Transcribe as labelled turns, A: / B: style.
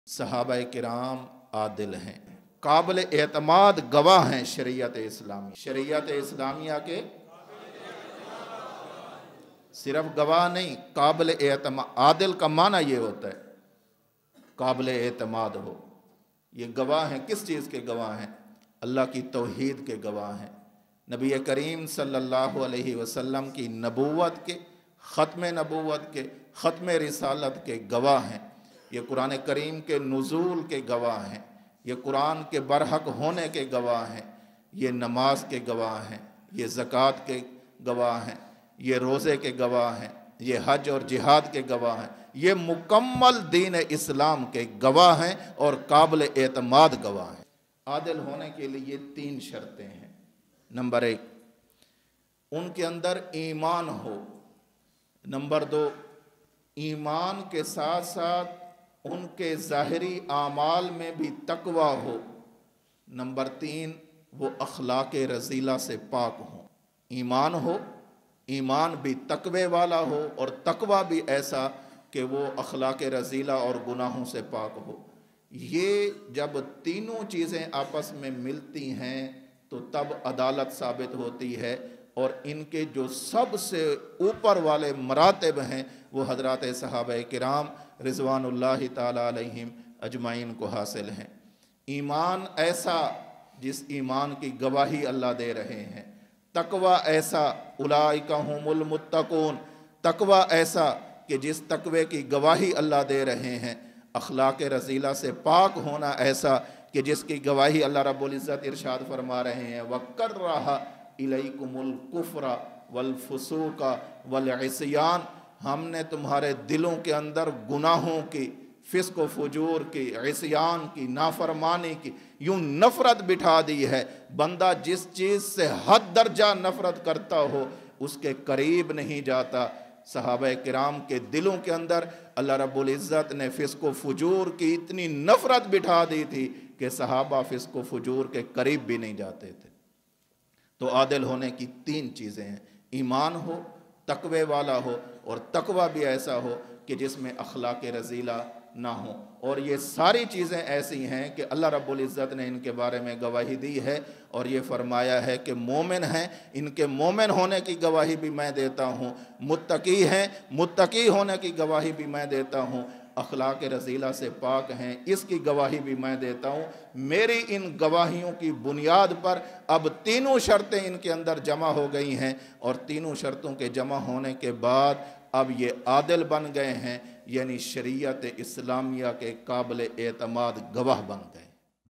A: صحابہ کرام عادل ہیں، قابل اعتماد گواہ ہیں شریعت اسلامی۔ شریعت اسلامیہ کے صرف گواہ نہیں، قابل اعتماد۔ عادل کا معنی یہ ہوتا ہے قابل اعتماد ہو۔ یہ گواہ ہیں، کس چیز کے گواہ ہیں؟ اللہ کی توحید کے گواہ ہیں، نبی کریم صلی اللہ علیہ وسلم کی نبوت کے، ختم نبوت کے، ختم رسالت کے گواہ ہیں، یہ قرآن کریم کے نزول کے گواہ ہیں، یہ قرآن کے برحق ہونے کے گواہ ہیں، یہ نماز کے گواہ ہیں، یہ زکوٰۃ کے گواہ ہیں، یہ روزے کے گواہ ہیں، یہ حج اور جہاد کے گواہ ہیں، یہ مکمل دین اسلام کے گواہ ہیں اور قابل اعتماد گواہ ہیں۔ عادل ہونے کے لیے 3 شرطیں ہیں۔ نمبر 1، ان کے اندر ایمان ہو۔ نمبر 2، ایمان کے ساتھ ساتھ ان کے ظاہری اعمال میں بھی تقوی ہو۔ نمبر 3، وہ اخلاق رذیلہ سے پاک ہوں۔ ایمان ہو، ایمان بھی تقوی والا ہو، اور تقوی بھی ایسا کہ وہ اخلاق رذیلہ اور گناہوں سے پاک ہو۔ یہ جب تینوں چیزیں آپس میں ملتی ہیں تو تب عدالت ثابت ہوتی ہے، اور ان کے جو سب سے اوپر والے مراتب ہیں وہ حضرات صحابہ کرام رضوان اللہ تعالی علیہم اجمعین کو حاصل ہیں۔ ایمان ایسا جس ایمان کی گواہی اللہ دے رہے ہیں، تقوی ایسا اولئک هم المتقون، تقوی ایسا کہ جس تقوی کی گواہی اللہ دے رہے ہیں، اخلاق رذیلہ سے پاک ہونا ایسا کہ جس کی گواہی اللہ رب العزت ارشاد فرما رہے ہیں وَكَرَّهَ إِلَيْكُمُ الْكُفْرَ وَالْفُسُوقَ وَالْعِصْيَانَ، ہم نے تمہارے دلوں کے اندر گناہوں کی، فسق و فجور کی، عصیان کی، نافرمانی کی یوں نفرت بٹھا دی ہے۔ بندہ جس چیز سے حد درجہ نفرت کرتا ہو اس کے قریب نہیں جاتا۔ صحابہ کرام کے دلوں کے اندر اللہ رب العزت نے فسق و فجور کی اتنی نفرت بٹھا دی تھی کہ صحابہ فسق و فجور کے قریب بھی نہیں جاتے تھے۔ تو عادل ہونے کی 3 چیزیں ہیں، ایمان ہو، تقوی والا ہو، اور تقوی بھی ایسا ہو کہ جس میں اخلاق رذیلہ نہ ہو۔ اور یہ ساری چیزیں ایسی ہیں کہ اللہ رب العزت نے ان کے بارے میں گواہی دی ہے، اور یہ فرمایا ہے کہ مومن ہیں، ان کے مومن ہونے کی گواہی بھی میں دیتا ہوں، متقی ہیں، متقی ہونے کی گواہی بھی میں دیتا ہوں، اخلاق رذیلہ سے پاک ہیں، اس کی گواہی بھی میں دیتا ہوں۔ میری ان گواہیوں کی بنیاد پر اب تینوں شرطیں ان کے اندر جمع ہو گئی ہیں، اور تینوں شرطوں کے جمع ہونے کے بعد اب یہ عادل بن گئے ہیں، یعنی شریعت اسلامیہ کے قابل اعتماد گواہ بن گئے۔